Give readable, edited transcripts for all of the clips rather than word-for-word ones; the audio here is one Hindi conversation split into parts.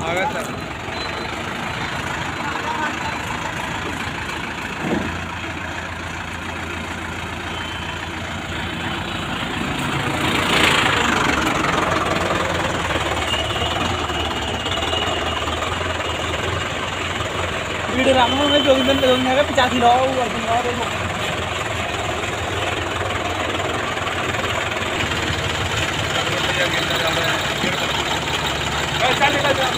वीडियो रामन में जो दिन 85 लो और दिन और देखो चल निकल जा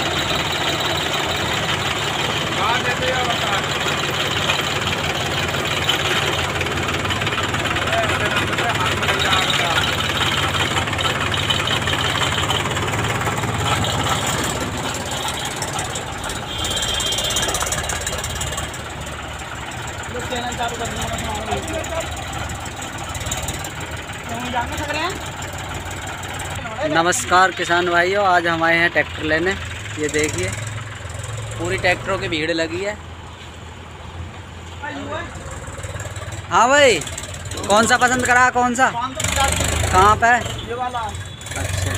कहां देते हो बता हाथ में जा चैनल चालू कर नमस्कार किसान भाइयों, आज हम आए हैं ट्रैक्टर लेने। ये देखिए पूरी ट्रैक्टरों की भीड़ लगी है। हाँ भाई, कौन सा पसंद करा? कौन सा? कहाँ पे? ये वाला। अच्छा,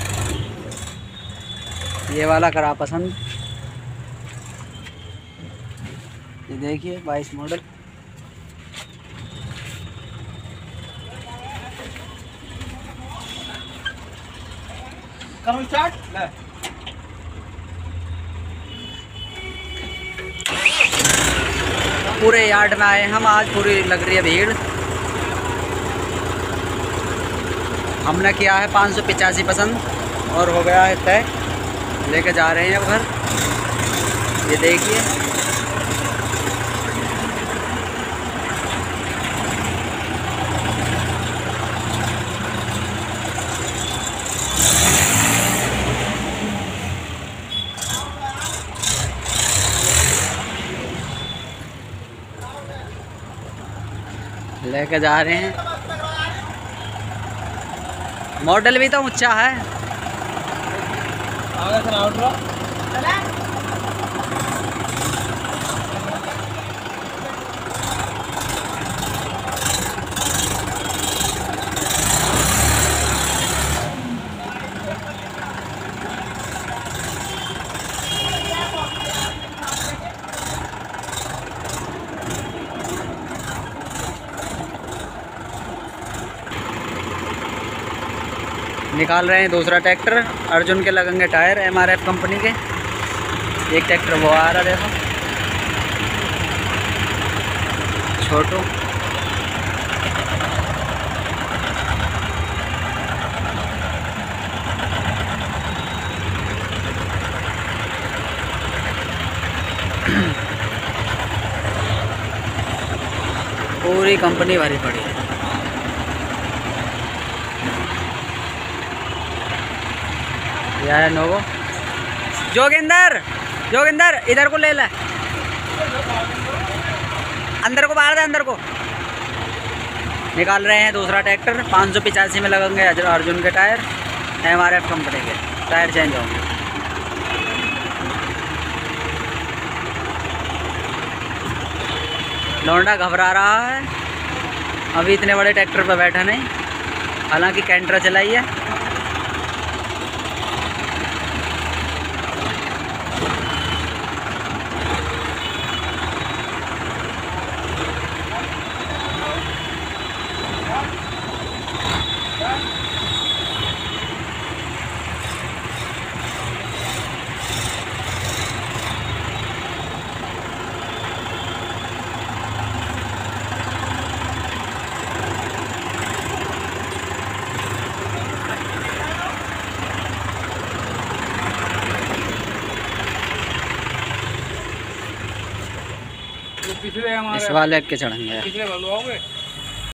ये वाला करा पसंद। ये देखिए 22 मॉडल। करो स्टार्ट ले। पूरे यार्ड में आए हम आज, पूरी लग रही है भीड़। हमने किया है 585 पसंद और हो गया है तय। लेके जा रहे हैं अब घर। ये देखिए लेके जा रहे हैं। मॉडल भी तो ऊंचा है। निकाल रहे हैं दूसरा ट्रैक्टर। अर्जुन के लगेंगे टायर MRF कंपनी के। एक ट्रैक्टर वो आ रहा, देखो छोटू। पूरी कंपनी भरी पड़ी है। यह है नोवो। जोगिंदर, जोगिंदर इधर को ले ले, अंदर को बाहर दे, अंदर को। निकाल रहे हैं दूसरा ट्रैक्टर। 585 में लगेंगे अर्जुन के टायर, MRF कंपनी के टायर चेंज होंगे। लौंडा घबरा रहा है, अभी इतने बड़े ट्रैक्टर पर बैठा नहीं, हालांकि कैंट्रा चलाई है। इस वाले के चढ़ेंगे।